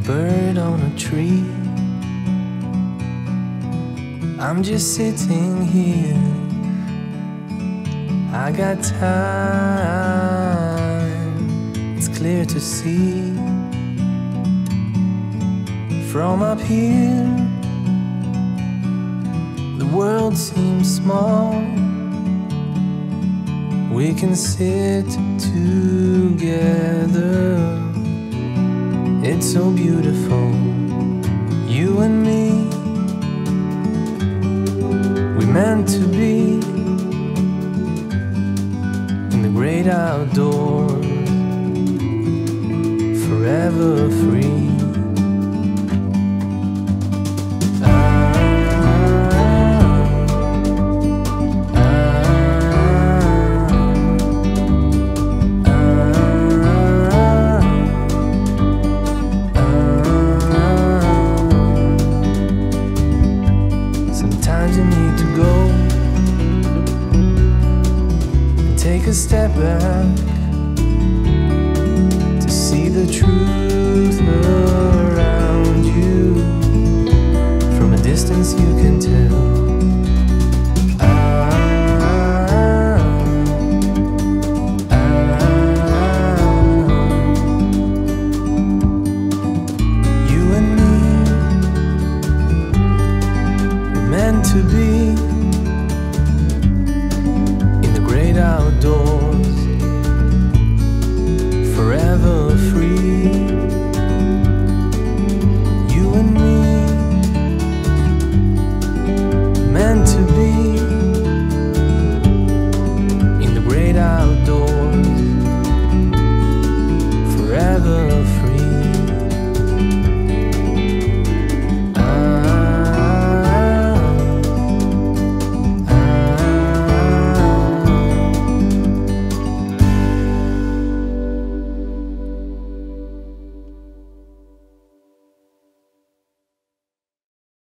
bird on a tree. I'm just sitting here, I got time, it's clear to see. From up here, the world seems small. We can sit together, it's so beautiful, you and me. We meant to be in the great outdoors, forever free.